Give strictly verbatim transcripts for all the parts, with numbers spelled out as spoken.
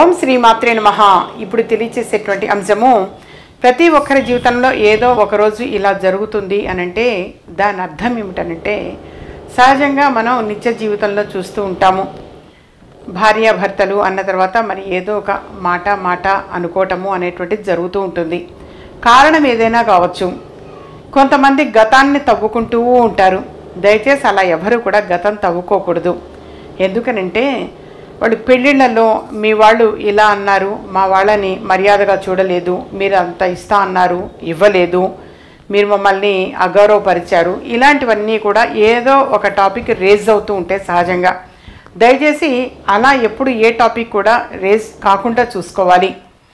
ఓం శ్రీ మాత్రే నమః. ఇప్పుడు తెలియచేసేటువంటి అంశము, ప్రతి ఒక్కరి జీవితంలో ఏదో ఒకరోజు ఇలా జరుగుతుంది అనంటే దాని అర్థం ఏమిటనంటే, సహజంగా మనం నిత్య జీవితంలో చూస్తూ ఉంటాము. భార్యాభర్తలు అన్న తర్వాత మరి ఏదో ఒక మాట మాట అనుకోవటము అనేటువంటిది జరుగుతూ ఉంటుంది. కారణం ఏదైనా కావచ్చు. కొంతమంది గతాన్ని తవ్వుకుంటూ ఉంటారు. దయచేసి అలా ఎవరు కూడా గతం తవ్వుకోకూడదు. ఎందుకనంటే వాళ్ళు పెళ్ళిళ్ళలో మీ వాళ్ళు ఇలా అన్నారు, మా వాళ్ళని మర్యాదగా చూడలేదు, మీరు అంత ఇస్తా అన్నారు ఇవ్వలేదు, మీరు మమ్మల్ని అగౌరవపరిచారు, ఇలాంటివన్నీ కూడా ఏదో ఒక టాపిక్ రేజ్ అవుతూ ఉంటే సహజంగా దయచేసి అలా ఎప్పుడు ఏ టాపిక్ కూడా రేజ్ కాకుండా చూసుకోవాలి.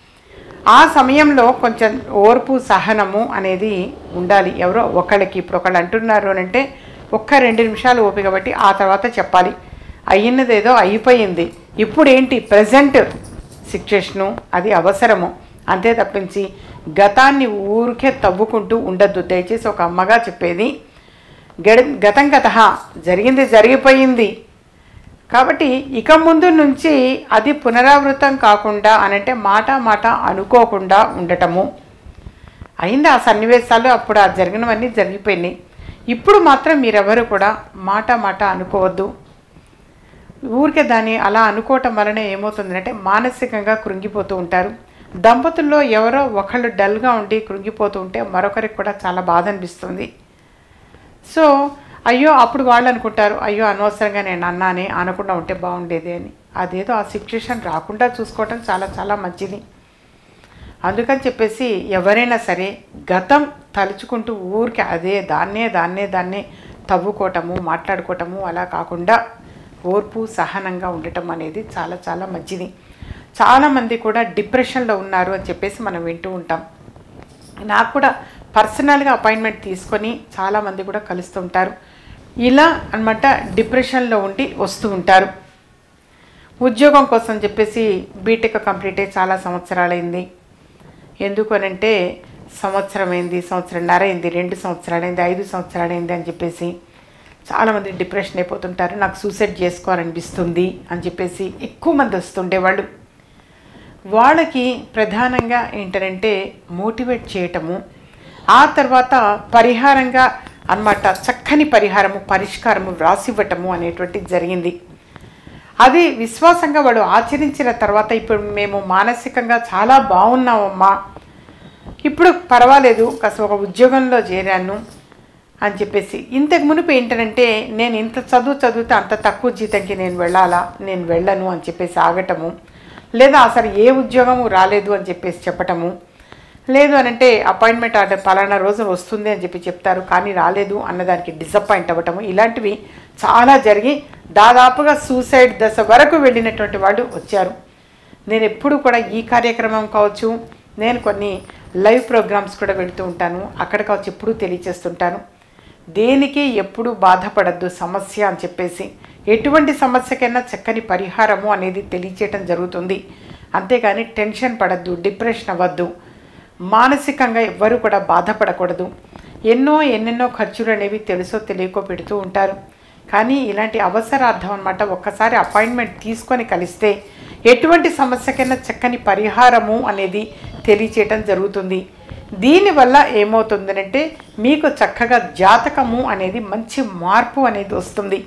ఆ సమయంలో కొంచెం ఓర్పు సహనము అనేది ఉండాలి. ఎవరో ఒకళ్ళకి ఇప్పుడు ఒకళ్ళు అంటున్నారు అని అంటే ఒక్క రెండు నిమిషాలు ఓపిక బట్టి ఆ తర్వాత చెప్పాలి. అయ్యినది ఏదో అయిపోయింది, ఇప్పుడు ఏంటి ప్రజెంట్ సిచ్యుయేషను అది అవసరము, అంతే తప్పించి గతాన్ని ఊరికే తవ్వుకుంటూ ఉండద్దు. దయచేసి ఒక అమ్మగా చెప్పేది, గడ గతం గత జరిగింది జరిగిపోయింది కాబట్టి ఇక ముందు నుంచి అది పునరావృతం కాకుండా అనంటే మాట మాట అనుకోకుండా ఉండటము. అయింది ఆ సన్నివేశాలు, అప్పుడు ఆ జరిగినవన్నీ జరిగిపోయినాయి. ఇప్పుడు మాత్రం మీరెవరు కూడా మాట మాట అనుకోవద్దు. ఊరికే దాన్ని అలా అనుకోవటం వలన ఏమవుతుందంటే మానసికంగా కృంగిపోతూ ఉంటారు. దంపతుల్లో ఎవరో ఒకళ్ళు డల్గా ఉండి కృంగిపోతూ ఉంటే మరొకరికి కూడా చాలా బాధ అనిపిస్తుంది. సో అయ్యో అప్పుడు వాళ్ళు అనుకుంటారు, అయ్యో అనవసరంగా నేను అన్నానే, అనకుండా ఉంటే బాగుండేది అని. అదేదో ఆ సిచ్యుయేషన్ రాకుండా చూసుకోవటం చాలా చాలా మంచిది. అందుకని చెప్పేసి ఎవరైనా సరే గతం తలుచుకుంటూ ఊరికి అదే దాన్నే దాన్నే దాన్నే తవ్వుకోవటము మాట్లాడుకోవటము అలా కాకుండా ఓర్పు సహనంగా ఉండటం అనేది చాలా చాలా మంచిది. చాలామంది కూడా డిప్రెషన్లో ఉన్నారు అని చెప్పేసి మనం వింటూ ఉంటాం. నాకు కూడా పర్సనల్గా అపాయింట్మెంట్ తీసుకొని చాలామంది కూడా కలుస్తూ ఉంటారు. ఇలా అన్నమాట డిప్రెషన్లో ఉండి వస్తూ ఉంటారు. ఉద్యోగం కోసం చెప్పేసి బీటెక్ కంప్లీట్ అయ్యి చాలా సంవత్సరాలైంది. ఎందుకు అనంటే సంవత్సరం అయింది, సంవత్సరంన్నర అయింది, రెండు సంవత్సరాలైంది, ఐదు సంవత్సరాలైంది అని చెప్పేసి చాలామంది డిప్రెషన్ అయిపోతుంటారు. నాకు సూసైడ్ చేసుకోవాలనిపిస్తుంది అని చెప్పేసి ఎక్కువ మంది వస్తుండేవాళ్ళు. వాళ్ళకి ప్రధానంగా ఏంటంటే మోటివేట్ చేయటము, ఆ తర్వాత పరిహారంగా అన్నమాట చక్కని పరిహారము పరిష్కారము వ్రాసివ్వటము అనేటువంటిది జరిగింది. అది విశ్వాసంగా వాడు ఆచరించిన తర్వాత ఇప్పుడు మేము మానసికంగా చాలా బాగున్నామమ్మా, ఇప్పుడు పర్వాలేదు, కాస్త ఒక ఉద్యోగంలో చేరాను అని చెప్పేసి. ఇంతకు మునుపు ఏంటంటే నేను ఇంత చదువు చదివితే అంత తక్కువ జీతంకి నేను వెళ్ళాలా, నేను వెళ్ళను అని చెప్పేసి ఆగటము, లేదా అసలు ఏ ఉద్యోగము రాలేదు అని చెప్పేసి చెప్పటము, లేదు అనంటే అపాయింట్మెంట్ ఆర్డర్ పలానా రోజు వస్తుంది అని చెప్పి చెప్తారు కానీ రాలేదు అన్నదానికి డిసప్పాయింట్ అవ్వటము, ఇలాంటివి చాలా జరిగి దాదాపుగా సూసైడ్ దశ వరకు వెళ్ళినటువంటి వాళ్ళు వచ్చారు. నేను ఎప్పుడు కూడా ఈ కార్యక్రమం కావచ్చు, నేను కొన్ని లైవ్ ప్రోగ్రామ్స్ కూడా వెళ్తూ ఉంటాను, అక్కడ కావచ్చు ఎప్పుడూ తెలియచేస్తుంటాను. దేనికి ఎప్పుడు బాధపడద్దు సమస్య అని చెప్పేసి, ఎటువంటి సమస్యకైనా చక్కని పరిహారము అనేది తెలియచేయటం జరుగుతుంది. అంతేగాని టెన్షన్ పడద్దు, డిప్రెషన్ అవ్వద్దు, మానసికంగా ఎవ్వరూ కూడా బాధపడకూడదు. ఎన్నో ఎన్నెన్నో ఖర్చులు అనేవి తెలుసో తెలియకో పెడుతూ ఉంటారు. కానీ ఇలాంటి అవసరార్థం అన్నమాట ఒక్కసారి అపాయింట్మెంట్ తీసుకొని కలిస్తే ఎటువంటి సమస్యకైనా చక్కని పరిహారము అనేది తెలియచేయటం జరుగుతుంది. దీనివల్ల ఏమవుతుందనంటే మీకు చక్కగా జాతకము అనేది మంచి మార్పు అనేది వస్తుంది.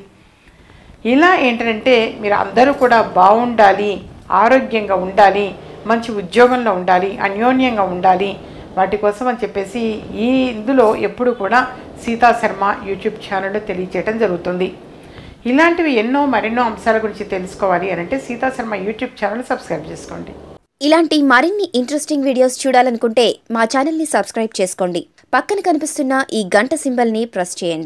ఇలా ఏంటంటే మీరు అందరూ కూడా బాగుండాలి, ఆరోగ్యంగా ఉండాలి, మంచి ఉద్యోగంలో ఉండాలి, అన్యోన్యంగా ఉండాలి, వాటి కోసం అని చెప్పేసి ఈ ఇందులో ఎప్పుడు కూడా సీతాశర్మ యూట్యూబ్ ఛానల్లో తెలియచేయటం జరుగుతుంది. ఇలాంటివి ఎన్నో మరెన్నో అంశాల గురించి తెలుసుకోవాలి అనంటే సీతాశర్మ యూట్యూబ్ ఛానల్ సబ్స్క్రైబ్ చేసుకోండి. ఇలాంటి మరిన్ని ఇంట్రెస్టింగ్ వీడియోస్ చూడాలనుకుంటే మా ఛానల్ని సబ్స్క్రైబ్ చేసుకోండి. పక్కన కనిపిస్తున్న ఈ గంట సింబల్ని ప్రెస్ చేయండి.